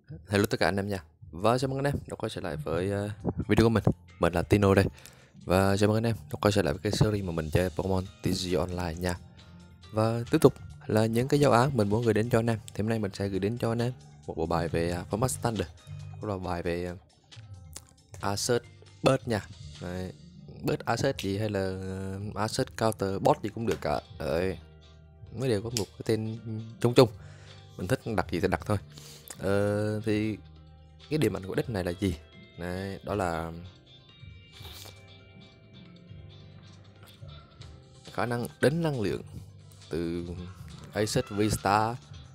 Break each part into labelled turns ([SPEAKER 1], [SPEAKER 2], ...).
[SPEAKER 1] Hello tất cả anh em nha. Và chào mừng anh em đã quay trở lại với video của mình. Mình là Tino đây. Và chào mừng anh em đã quay trở lại với cái series mà mình chơi Pokemon TCG Online nha. Và tiếp tục là những cái giáo án mình muốn gửi đến cho anh em. Thì hôm nay mình sẽ gửi đến cho anh em một bộ bài về format standard, một là bài về assert bird nha. Đấy. Bird assert gì hay là assert counter bot gì cũng được cả. Đấy. Mới đều có một cái tên chung chung. Mình thích đặt gì thì đặt thôi. Thì cái điểm mạnh của deck này là gì? Đấy, đó là khả năng đánh năng lượng từ Ace V-Star,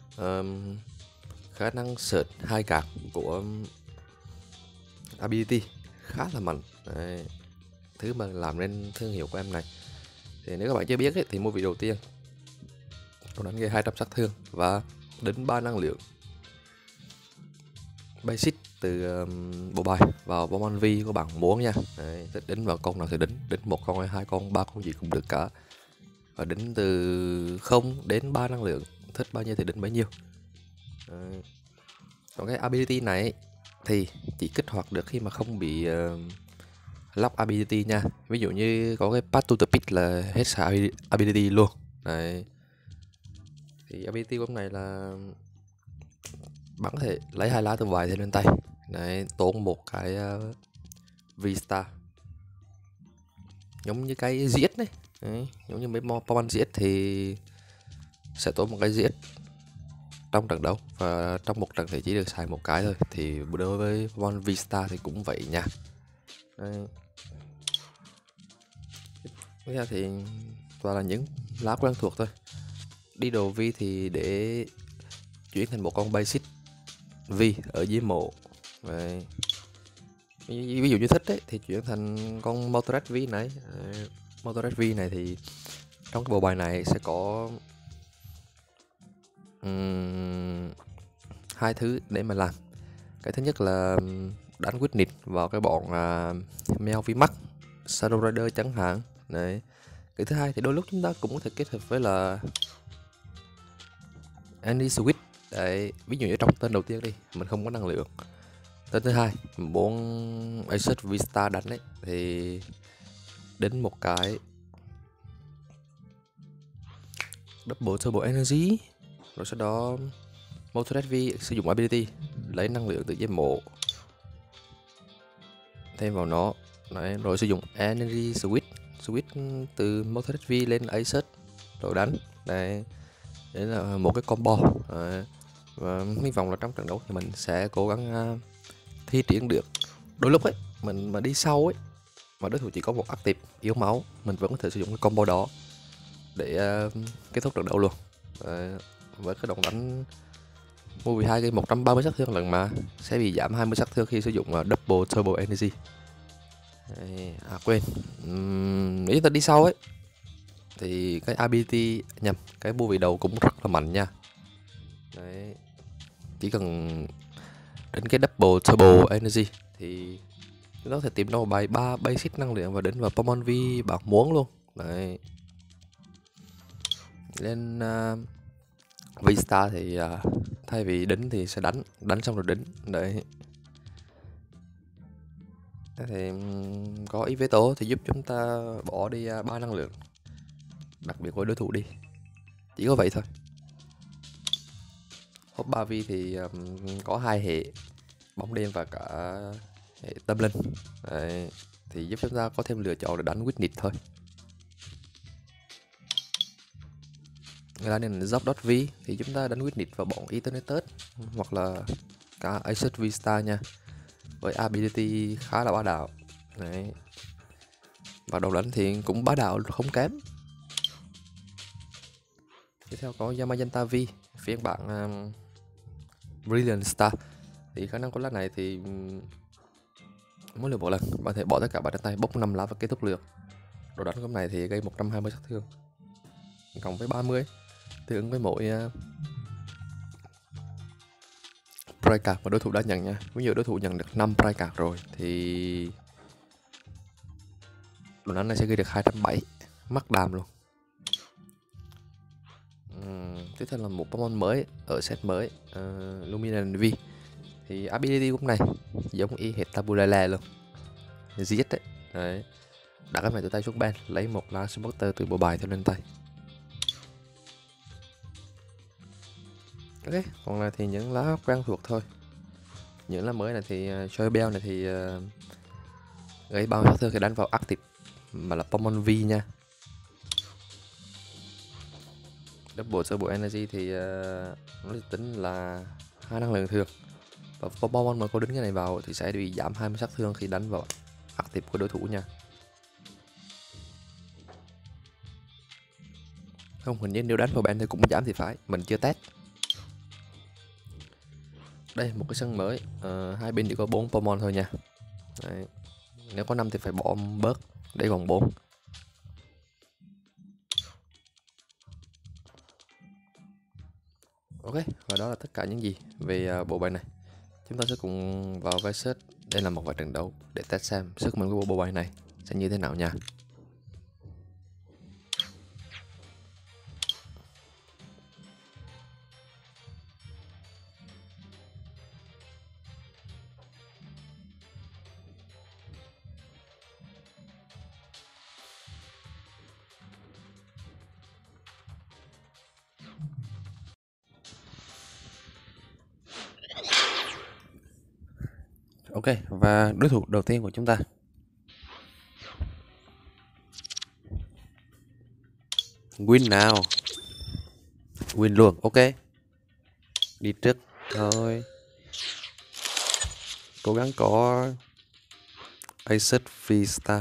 [SPEAKER 1] khả năng search hai card của ability khá là mạnh. Đấy, thứ mà làm nên thương hiệu của em này. Thì nếu các bạn chưa biết ấy, thì mua vị đầu tiên nó đánh gây 200 sát thương và đánh 3 năng lượng basic từ bộ bài vào Pokemon V của bạn muốn nha. Đấy, đánh vào con nào thì đánh một con hay hai con, ba con gì cũng được cả. Và đánh từ 0 đến 3 năng lượng, thích bao nhiêu thì đánh bấy nhiêu. Đấy. Còn cái ability này thì chỉ kích hoạt được khi mà không bị lock ability nha. Ví dụ như có cái Path to the Pit là hết xài ability luôn. Đấy. Thì ability của này là bạn có thể lấy 2 lá từ vài thêm lên tay. Đấy, tốn một cái V-Star. Giống như cái GX đấy. Đấy, giống như mấy Pokemon GX thì sẽ tốn một cái GX trong trận đấu, và trong một trận thì chỉ được xài một cái thôi. Thì đối với Pokemon V-Star thì cũng vậy nha. Đấy. Tiếp theo thì toàn là những lá quen thuộc thôi. Đi đồ V thì để chuyển thành một con basic V ở dưới mộ. Đấy. Ví dụ như thích đấy thì chuyển thành con Moltres V này. Moltres V này thì trong cái bộ bài này sẽ có hai thứ để mà làm. Cái thứ nhất là đánh quyết nịt vào cái bọn Mèo VMAX, Shadow Rider chẳng hạn. Đấy. Cái thứ hai thì đôi lúc chúng ta cũng có thể kết hợp với là Andy Switch. Đấy. Ví dụ như trong tên đầu tiên đi, mình không có năng lượng. Tên thứ hai, mình muốn Asus Vista đánh đấy thì đến một cái Double Turbo Energy, rồi sau đó Moltres V sử dụng ability lấy năng lượng từ giấy mộ thêm vào nó. Đấy, rồi sử dụng Energy Switch từ Moltres V lên Asus rồi đánh. Đấy, đấy là một cái combo. Đấy. Và hy vọng là trong trận đấu thì mình sẽ cố gắng thi triển được. Đôi lúc ấy mình mà đi sâu ấy mà đối thủ chỉ có một active yếu máu, mình vẫn có thể sử dụng cái combo đó để kết thúc trận đấu luôn. Với cái đòn đánh mua 12 gây 130 sát thương lần mà sẽ bị giảm 20 sát thương khi sử dụng Double Turbo Energy. Quên, nếu ta đi sâu ấy thì cái ability nhầm, cái bùa vị đầu cũng rất là mạnh nha. Đấy, chỉ cần đến cái Double Turbo Energy thì chúng ta có thể tìm ra một bài 3 basic năng lượng và đến vào Pokemon V bạn muốn luôn. Đấy. Lên V-Star thì thay vì đánh thì sẽ đánh xong rồi đánh. Đấy. Thế thì có ý vế tố thì giúp chúng ta bỏ đi 3 năng lượng, đặc biệt với đối thủ đi. Chỉ có vậy thôi. Hop 3V thì có hai hệ bóng đêm và cả hệ tâm linh. Đấy. Thì giúp chúng ta có thêm lựa chọn để đánh Witness thôi. Là nên Zop.V thì chúng ta đánh Witness vào bọn Eternatus hoặc là cả Asus V-Star nha, với ability khá là bá đạo. Đấy. Và đầu đánh thì cũng bá đạo không kém. Tiếp theo có Yamaganta V, phiên bản Brilliant Star. Thì khả năng của lá này thì mỗi lượt một lần bạn thể bỏ tất cả vào trên tay, bốc 5 lá và kết thúc lượt. Đồ đánh của này thì gây 120 sát thương cộng với 30 tương ứng với mỗi price card mà đối thủ đã nhận nha. Ví dụ đối thủ nhận được 5 price card rồi thì đồ đánh này sẽ gây được 270 mắc đàm luôn. Tiếp theo là một Pokemon mới ở set mới, Luminan V. Thì ability cũng này giống y hệt Tabulele luôn, giết đấy. Đấy, đặt cái này từ tay xuống bàn, lấy một lá supporter từ bộ bài theo lên tay. Ok, còn là thì những lá quen thuộc thôi. Những lá mới này thì Joy Bell này thì gây bao sát thương khi đánh vào active mà là Pokemon V nha. Double Turbo Energy thì nó tính là 2 năng lượng thường, và Pokemon mà có đứng cái này vào thì sẽ bị giảm 20 sát thương khi đánh vào active của đối thủ nha. Không, hình như nếu đánh vào bạn thì cũng giảm thì phải, mình chưa test. Đây một cái sân mới, hai bên chỉ có 4 Pokemon thôi nha. Đấy. Nếu có 5 thì phải bỏ bớt để còn 4. Ok, và đó là tất cả những gì về bộ bài này. Chúng ta sẽ cùng vào Versus. Đây là một vài trận đấu để test xem sức mạnh của bộ bài này sẽ như thế nào nha. Ok, và đối thủ đầu tiên của chúng ta. Win nào. Win luôn, ok. Đi trước thôi. Cố gắng có Aces V-Star.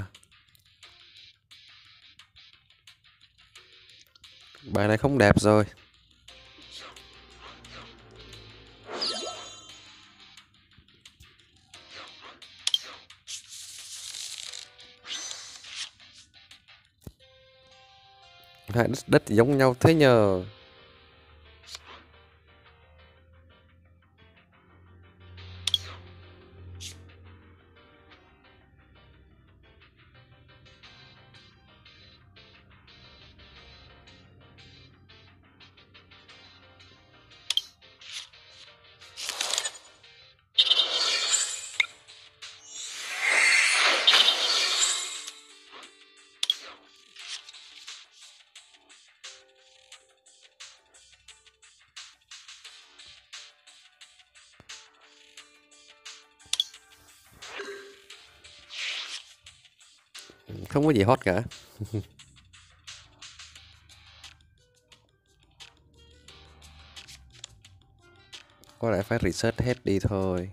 [SPEAKER 1] Bài này không đẹp rồi. Hai đất giống nhau thế nhờ. Không có gì hot cả. Có lẽ phải research hết đi thôi.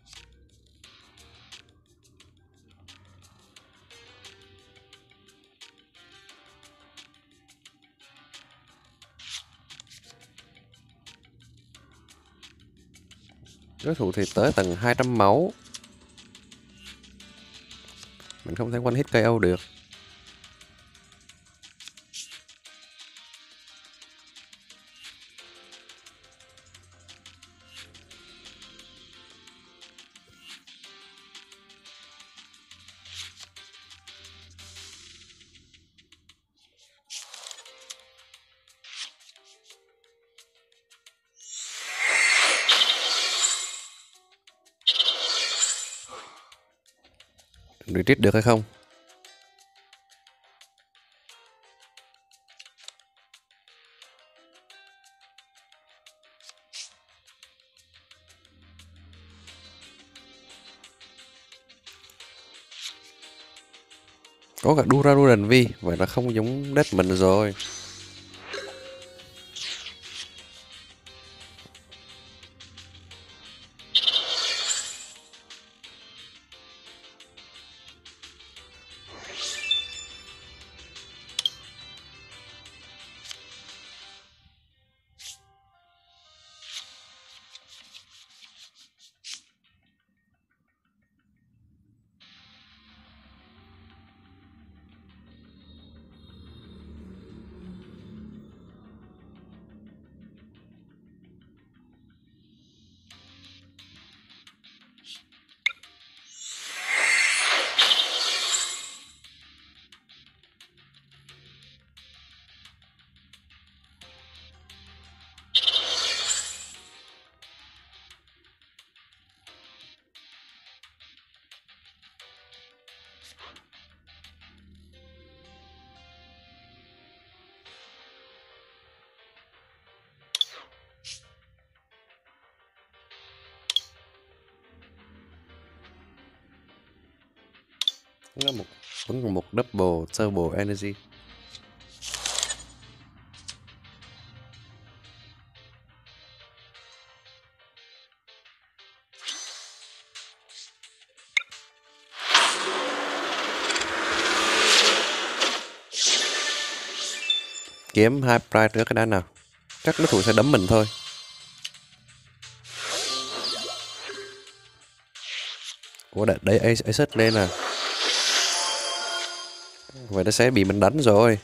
[SPEAKER 1] Đối thủ thì tới tầng 200 máu. Mình không thể one hit KO được. Retreat được hay không? Có cả Duraludon Vi, vậy là không giống đất mình rồi.
[SPEAKER 2] Nó vẫn còn một double turbo energy. Kiếm hai price trước cái đá nào. Chắc đối thủ sẽ đấm mình thôi. Ủa đấy Ace lên à. Vậy nó sẽ bị mình đánh rồi.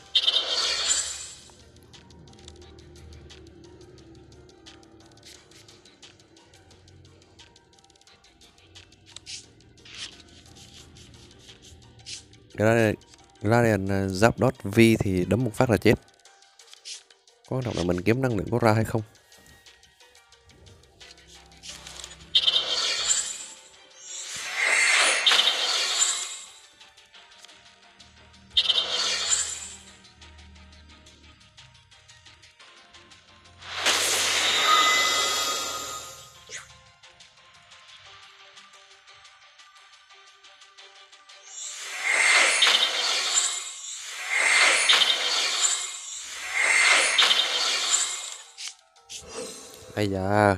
[SPEAKER 2] Gladian giáp dot V thì đấm một phát là chết. Quan trọng là mình kiếm năng lượng có ra hay không. Ây da.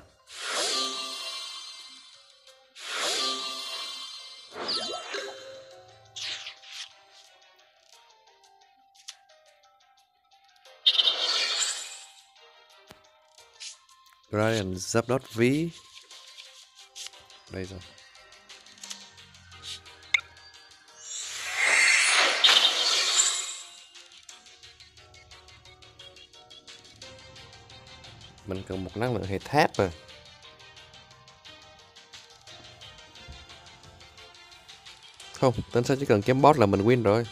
[SPEAKER 2] Gladian giáp dot V. Đây rồi. Mình cần một năng lượng hệ thép à. Không, tên sao chỉ cần kiếm boss là mình win rồi.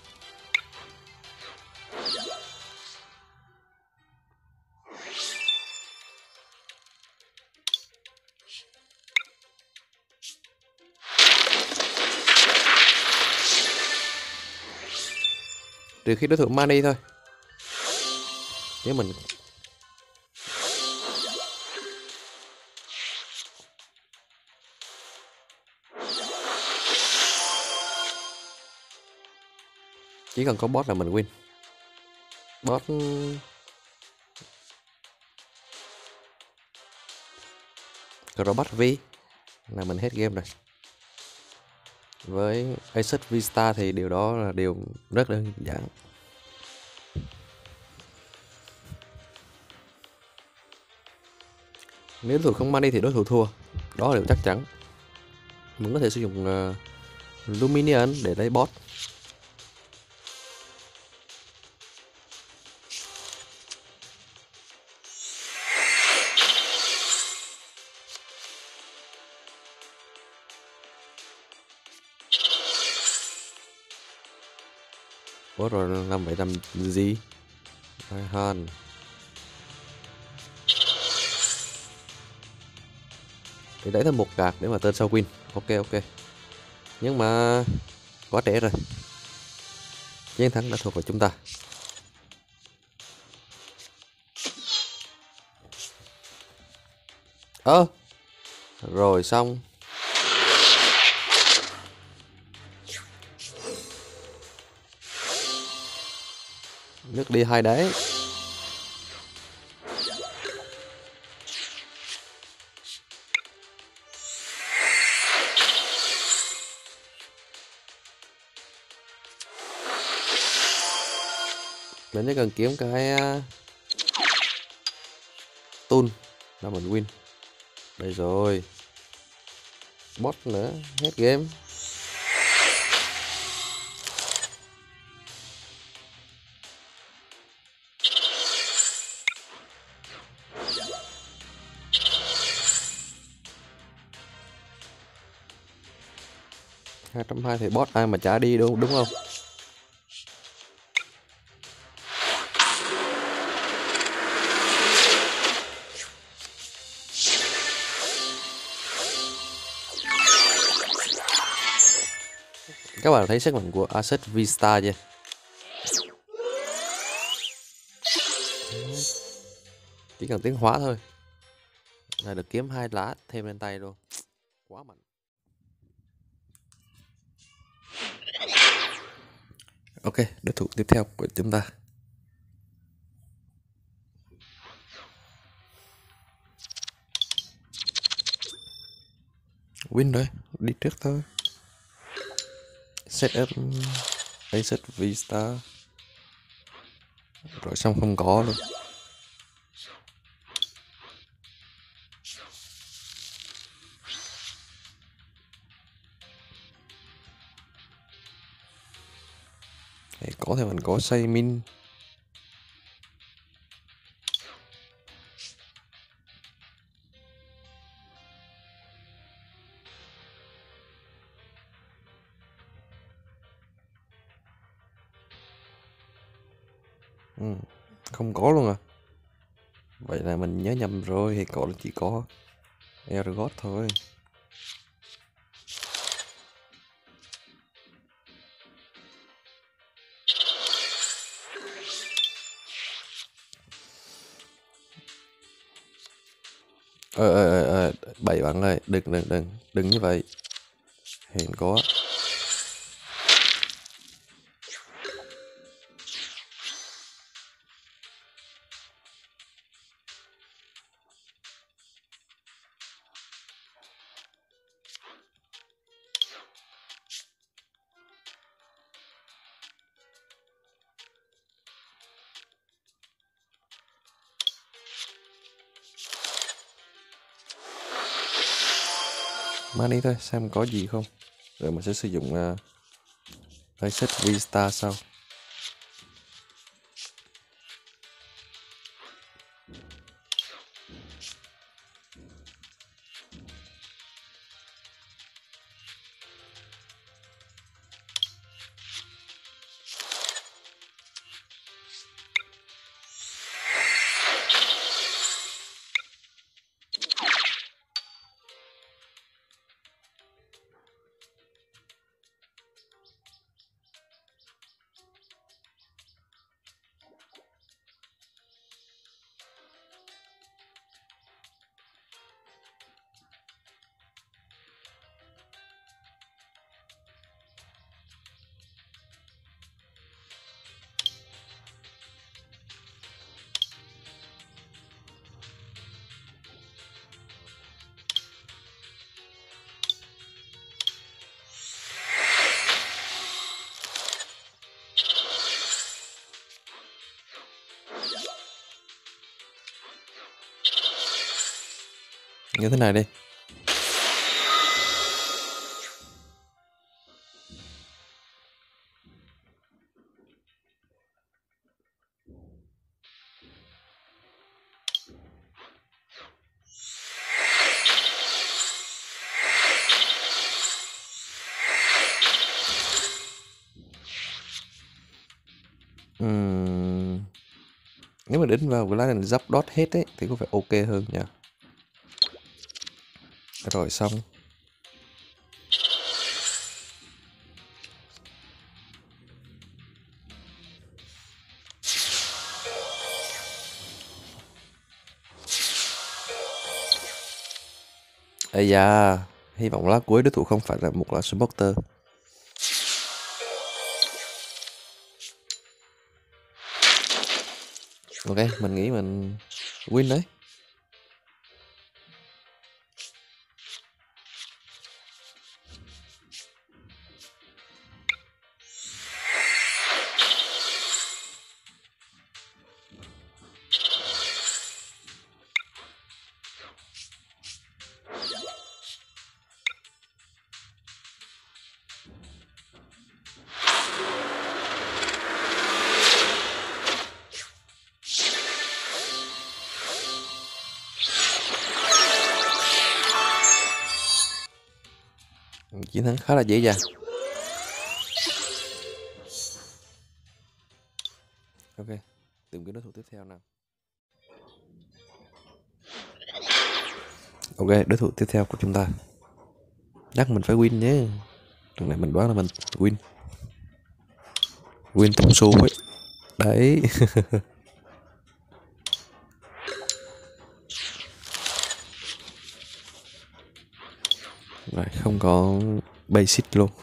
[SPEAKER 2] Trừ khi đối thủ money thôi. Chứ mình chỉ cần có boss là mình win. Boss Robot V là mình hết game rồi. Với Asus Vista thì điều đó là điều rất đơn giản. Nếu đối thủ không money thì đối thủ thua. Đó là điều chắc chắn. Mình có thể sử dụng Luminion để lấy boss. Ủa rồi làm vậy làm gì? Han thì đẩy thêm một card để mà tên sau win. Ok. Nhưng mà quá trễ rồi. Chiến thắng đã thuộc về chúng ta. Rồi xong. Nước đi hai đáy. Mình chỉ cần kiếm cái tool là mình win. Đây rồi. Boss nữa, hết game. Hai trăm hai thì boss ai mà trả đi đúng không? Các bạn thấy sức mạnh của Asset V-Star chưa? Chỉ cần tiến hóa thôi là được kiếm 2 lá thêm lên tay luôn. Quá mạnh.
[SPEAKER 1] Ok, đối thủ tiếp theo của chúng ta. Win rồi, đi trước thôi. Set up Asset V-Star. Rồi xong không có luôn. Có thì mình có xây min. Không có luôn à? Vậy là mình nhớ nhầm rồi, thì có là chỉ có Ergot thôi. Bảy bạn ơi, đừng như vậy. Hiện có. Mang đi thôi, xem có gì không. Rồi mình sẽ sử dụng Asset V-Star sau. Như thế này đi. Nếu mà đến vào cái lá này dắp đót hết ấy thì có phải ok hơn nhỉ. Rồi xong. Ây da, hy vọng lá cuối đối thủ không phải là một lá supporter. Ok, mình nghĩ mình win đấy. Chiến thắng khá là dễ dàng. Ok, tìm kiếm đối thủ tiếp theo nào. Ok, đối thủ tiếp theo của chúng ta. Chắc mình phải win nhé.
[SPEAKER 2] Lần này mình đoán là mình win. Win tung xu ấy. Đấy. Rồi không có basic luôn.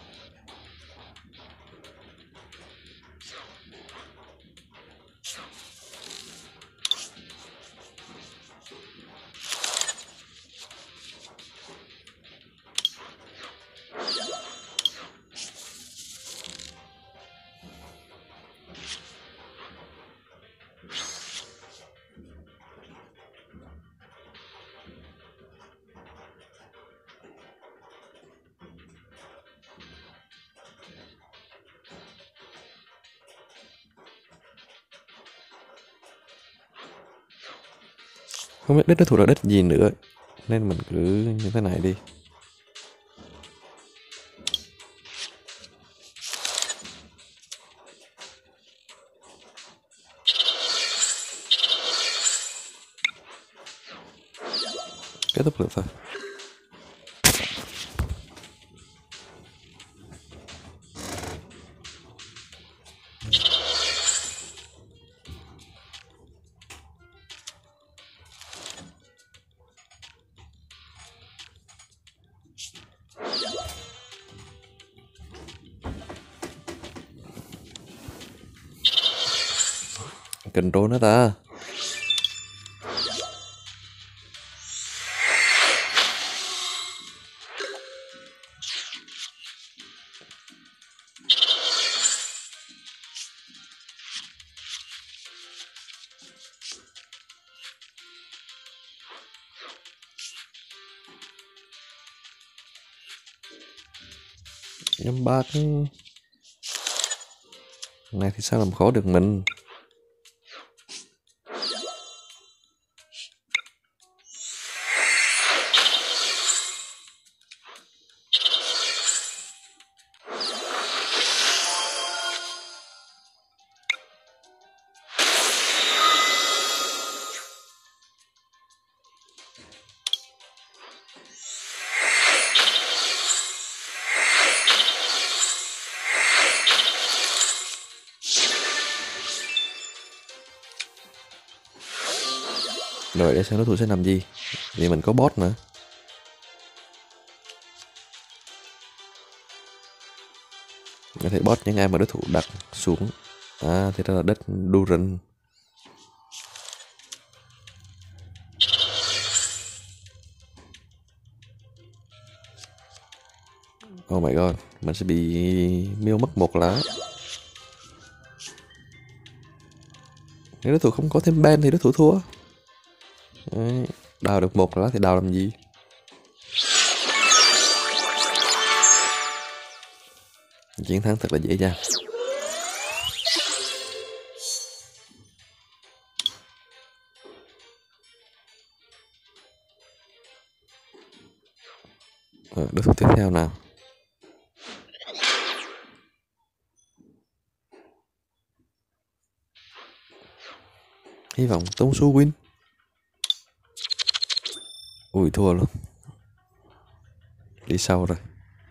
[SPEAKER 2] Không biết đất đối thủ là đất gì nữa, nên mình cứ như thế này đi. Kết thúc được thôi. Control nó ta. Nhắm bát này thì sao làm khó được mình. Rồi để xem đối thủ sẽ làm gì, vì mình có bot mà. Có thể bot những ai mà đối thủ đặt xuống. À thì đó là đất Duran. Oh my god, mình sẽ bị miêu mất một lá. Nếu đối thủ không có thêm ban thì đối thủ thua. Đấy, đào được một lá thì đào làm gì. Chiến thắng thật là dễ dàng. Đối thủ tiếp theo nào. Hy vọng Tông Su win. Ui thua luôn. Đi sau rồi.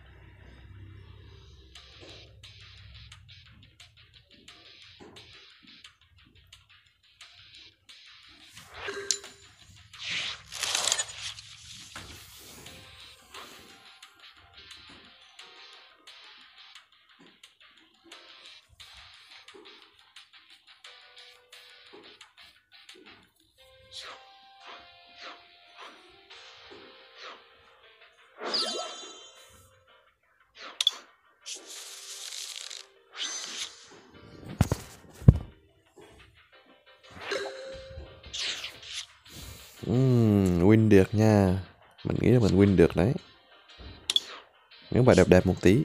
[SPEAKER 2] Win được nha. Mình nghĩ là mình win được đấy. Nếu bài đẹp đẹp một tí.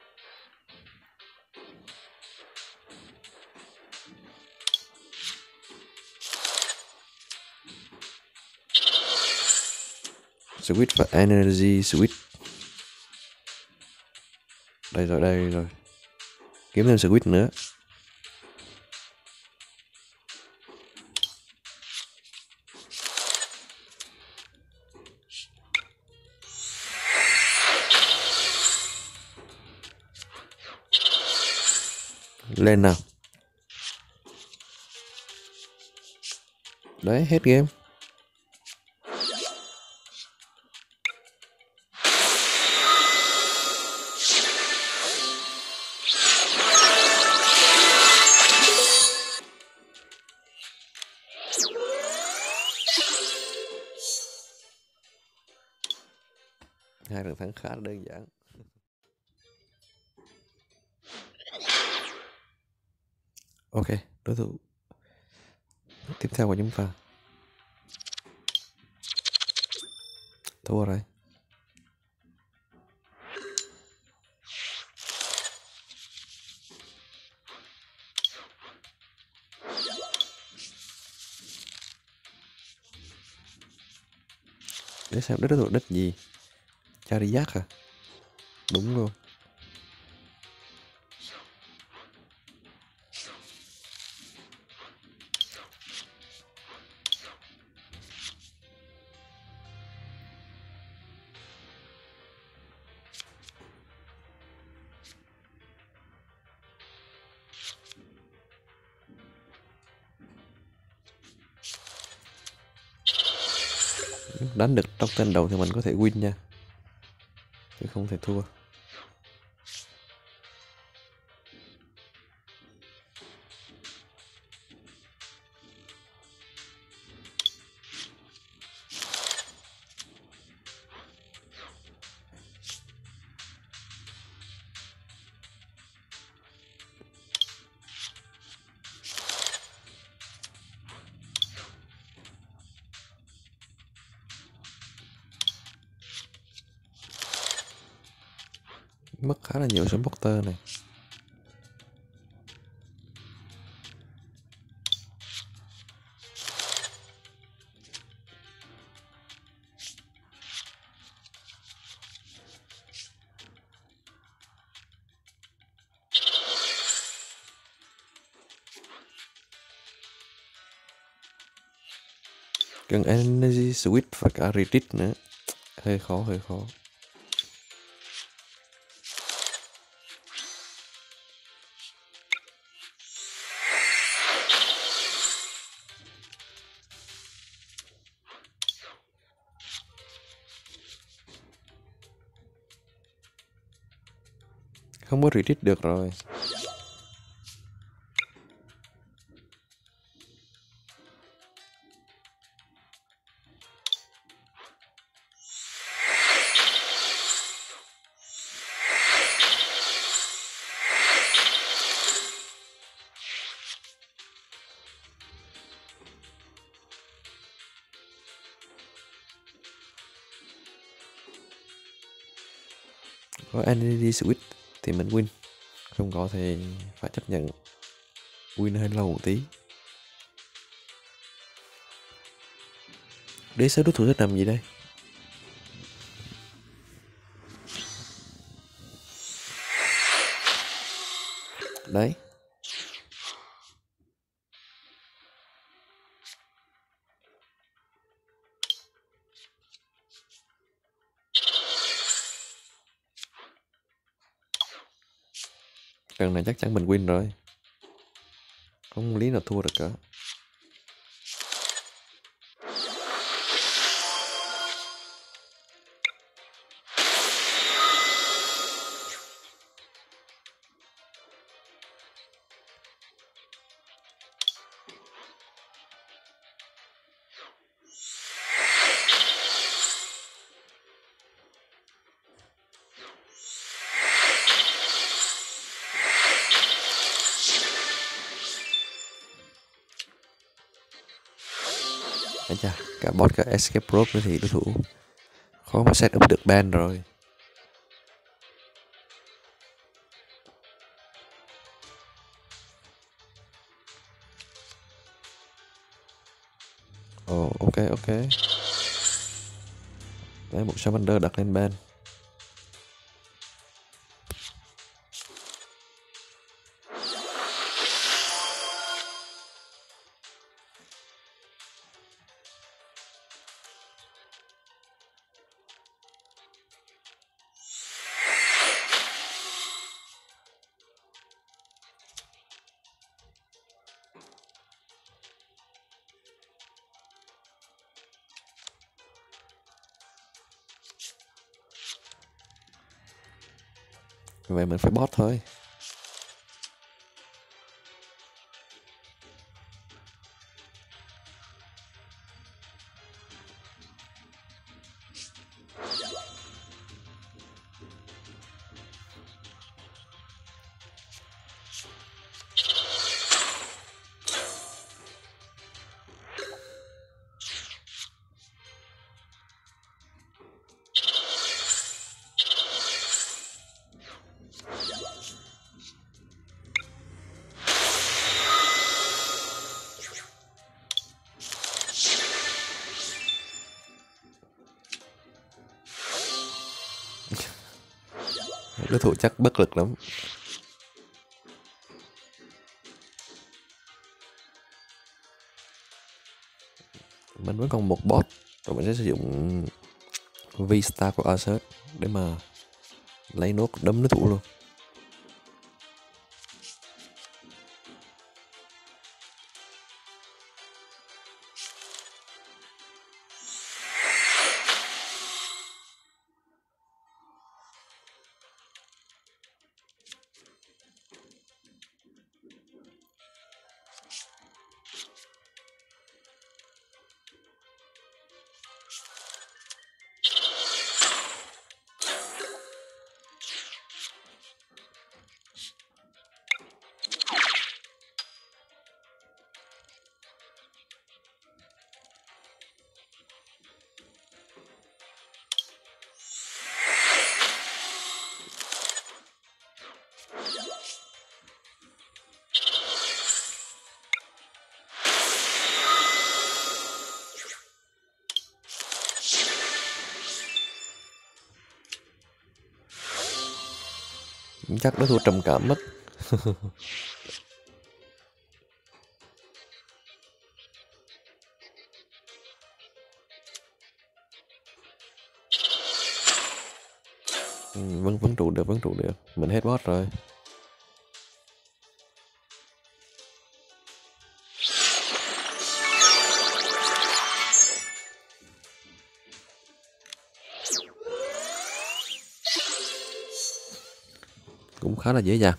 [SPEAKER 2] Switch và Energy Switch. Đây rồi, đây rồi. Kiếm thêm Switch nữa. Lên nào. Đấy, hết game. Hai trận thắng khá là đơn giản. Ok, đối thủ tiếp theo của chúng ta thua rồi. Để xem đối thủ đích gì. Charizard à? Đúng luôn. Đánh được trong tên đầu thì mình có thể win nha, chứ không thể thua. Mất khá là nhiều supporter này. Cần energy switch và cả retreat nữa. Hơi khó. Không có retreat được rồi. Có energy switch thì mình win, không có thì phải chấp nhận win hơi lâu một tí. Đế sứ đối thủ sẽ làm gì đây? Đấy. Trận này chắc chắn mình win rồi, không lý nào thua được cả. Chà, cả bot cả escape rope nữa thì đối thủ khó mà set up được ban rồi. Ồ, ok. Đấy, một Charmander đặt lên ban. Vậy mình phải boss thôi. Đối thủ chắc bất lực lắm. Mình vẫn còn một boss, rồi mình sẽ sử dụng V-Star của Asus để mà lấy nốt đấm đối thủ luôn. Chắc đối thủ trầm cảm mất. Vẫn trụ được, mình hết boss rồi. Cũng khá là dễ dàng.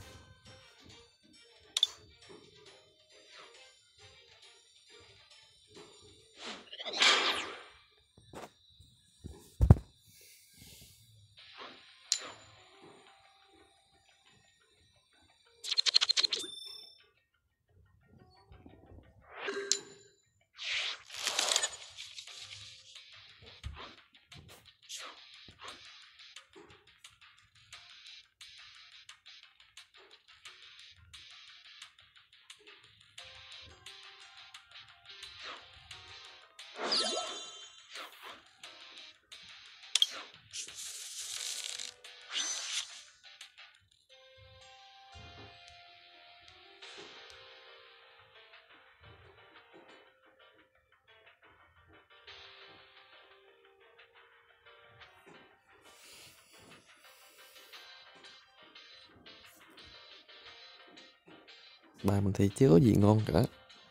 [SPEAKER 2] Bà mình thì chưa có gì ngon cả.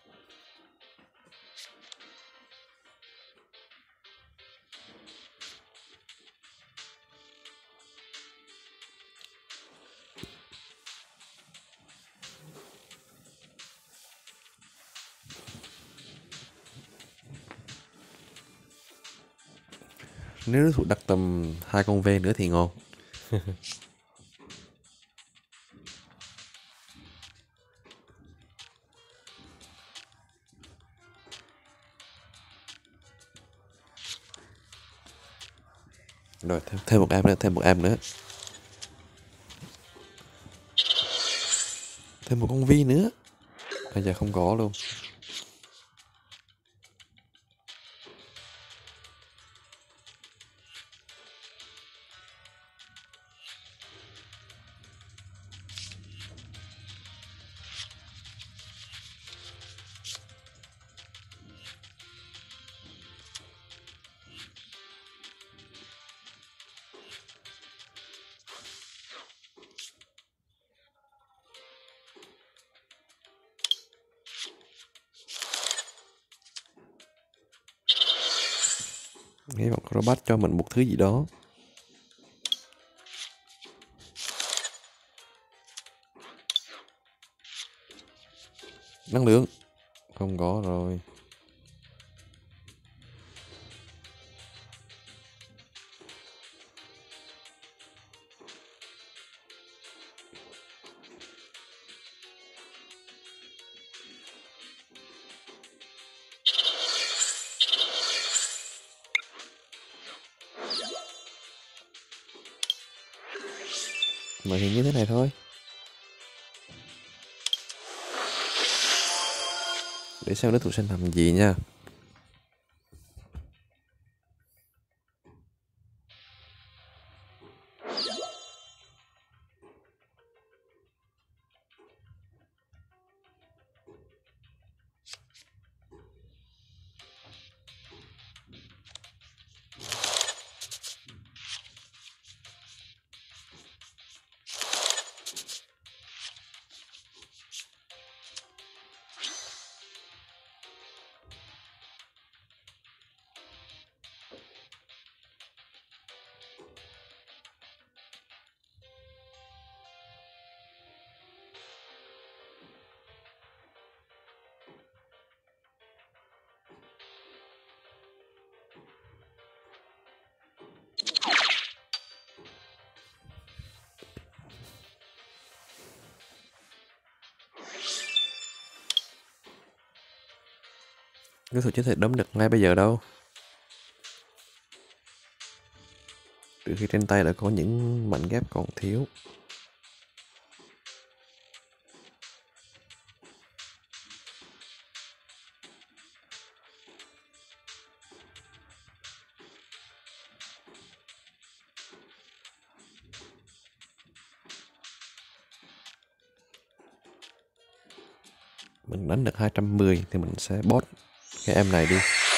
[SPEAKER 2] Nếu đối thủ đặt tầm 2 con V nữa thì ngon. Rồi thêm một em nữa, thêm một con Vi nữa. Bây giờ không có luôn. Hy vọng robot cho mình một thứ gì đó. Năng lượng. Không có rồi. Mà thì như thế này thôi. Để xem đối thủ sẽ làm gì nha. Đối thủ chưa thể đấm được ngay bây giờ đâu. Trừ khi trên tay đã có những mảnh ghép còn thiếu. Mình đánh được 210 thì mình sẽ boss cái em này đi.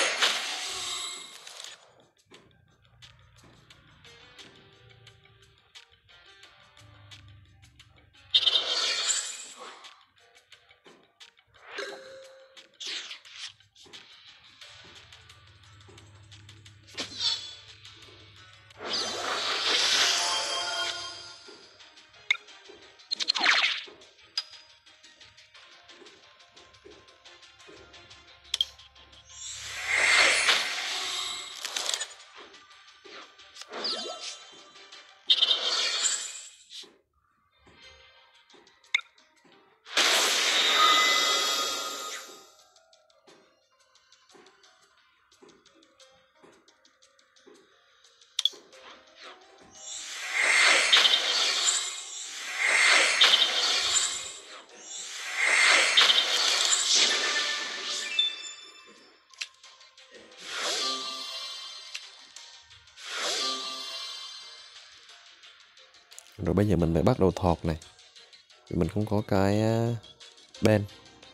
[SPEAKER 2] Rồi bây giờ mình phải bắt đầu thọt này. Vì mình không có cái ben.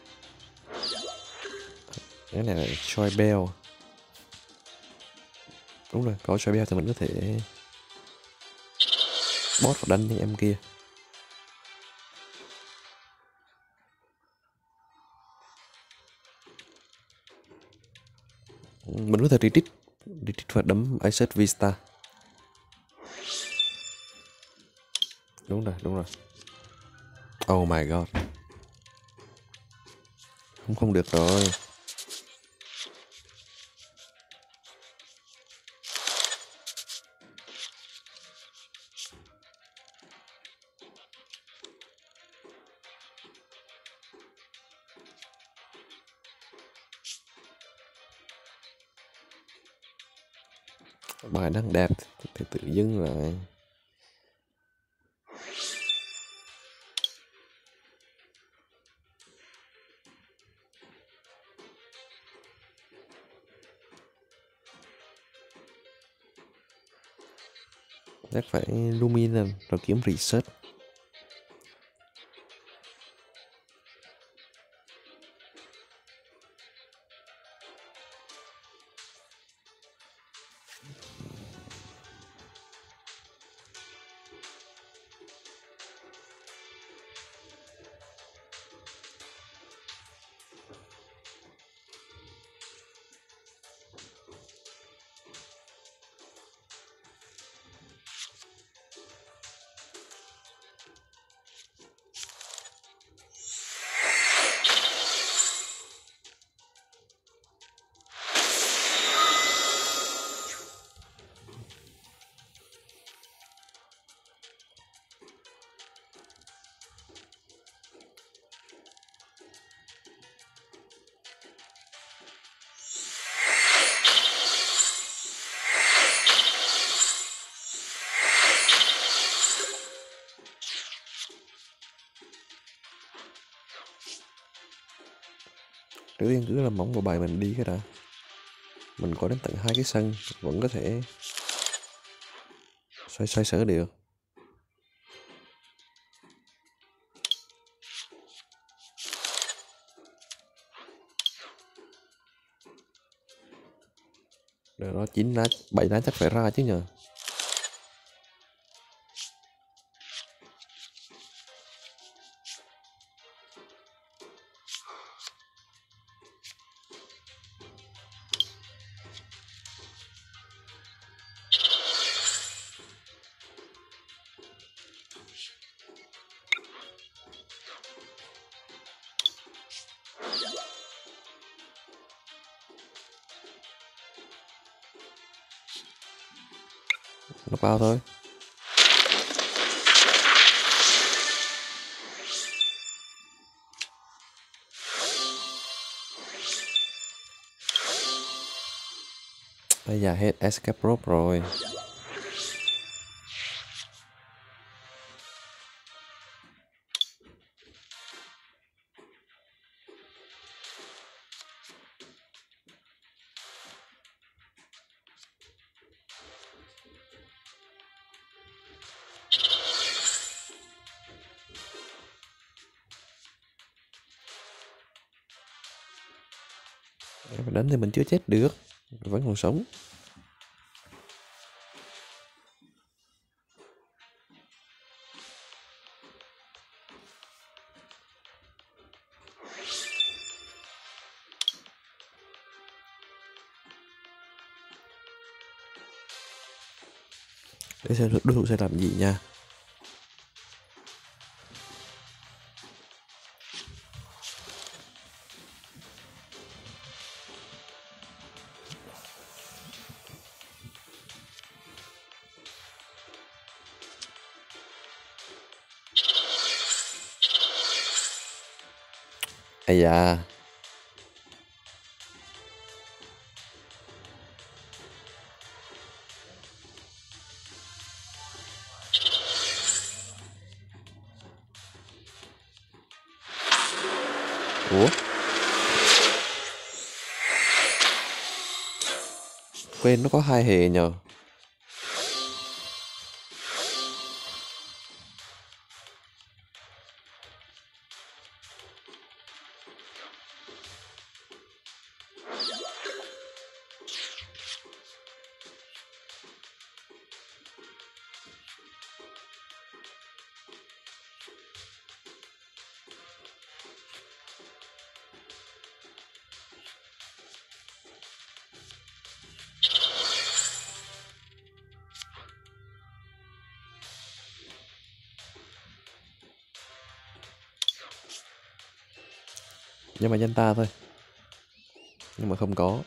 [SPEAKER 2] Cái này là Choi Bell. Đúng rồi, có Choi Bell thì mình có thể boss và đánh những em kia. Mình có thể retreat và đấm Iset Vista. Đúng rồi, đúng rồi. Oh my god. Không được rồi. Bài đang đẹp thì tự dưng lại chắc phải Luminance rồi kiếm research. Trước tiên cứ làm móng bộ bài mình đi cái đã. Mình có đến tận 2 cái sân vẫn có thể xoay sở được. Rồi đó, 9 lá 7 lá chắc phải ra chứ nhờ. Nó bao thôi. Bây giờ hết escape rope rồi. Đánh thì mình chưa chết được, vẫn còn sống. Để xem đối thủ sẽ làm gì nha. Ây da. Ủa? Quên nó có 2 hề nhờ. Nhưng mà danh ta thôi. Nhưng mà không có.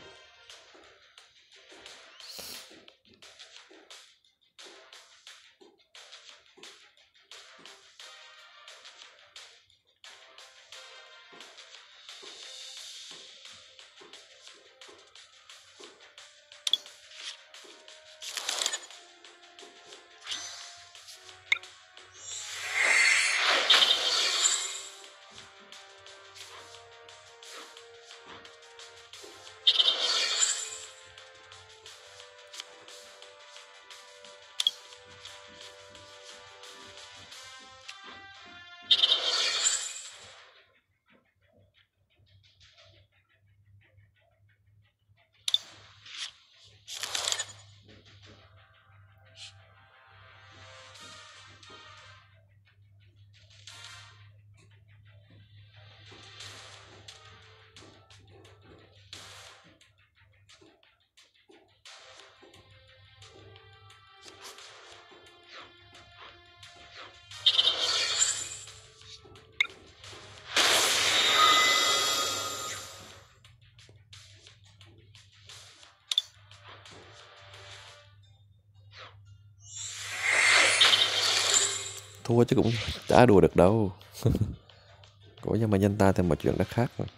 [SPEAKER 2] Thua chứ cũng chả đùa được đâu. Của nhưng mà danh ta thì một chuyện đã khác rồi.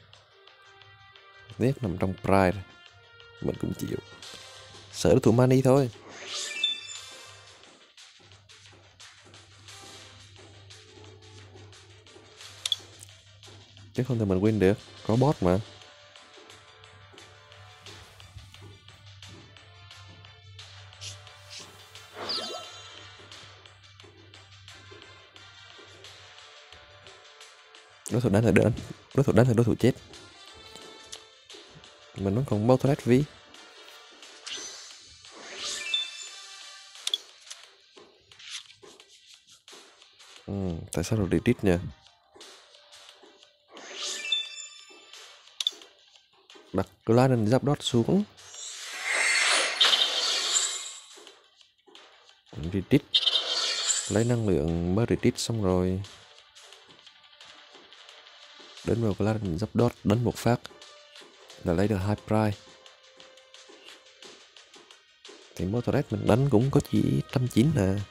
[SPEAKER 2] Nét nằm trong pride, mình cũng chịu. Sợ đối thủ Mani thôi. chứ không thể mình win được, có bot mà. Đối thủ đánh là đỡ, đối thủ đánh là đối thủ chết. Mình vẫn còn Motoret V. Tại sao được retreat nhỉ? Đặt Gladden giáp dot xuống. Retreat. Lấy năng lượng mới retreat xong rồi. Đến vào Gladden giáp dot đánh một phát là lấy được 2 prize. Thì Motoret mình đánh cũng có chỉ 190 à.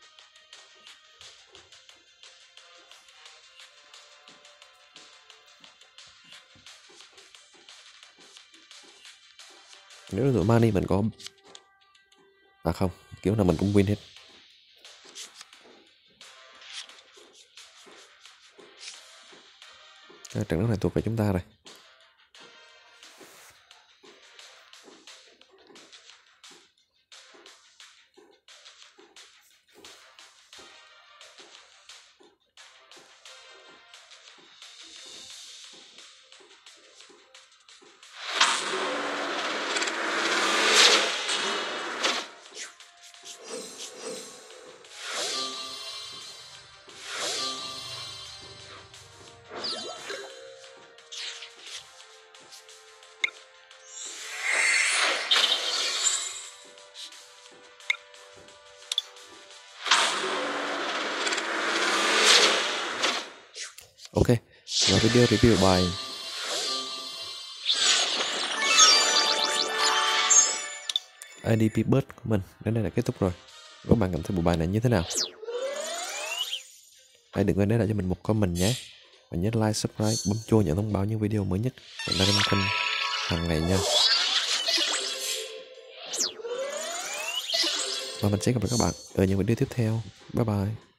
[SPEAKER 2] Nếu đối thủ Mani mình có... À không, kiểu nào mình cũng win hết. Trận đấu này thuộc về chúng ta rồi. Ok, và video review bài IDP Bird của mình đến đây là kết thúc rồi. Các bạn cảm thấy bộ bài này như thế nào? Hãy đừng quên để lại cho mình một comment nhé. Và nhớ like, subscribe, bấm chuông nhận thông báo những video mới nhất mình đăng kênh hàng ngày nha. Và mình sẽ gặp lại các bạn ở những video tiếp theo. Bye bye.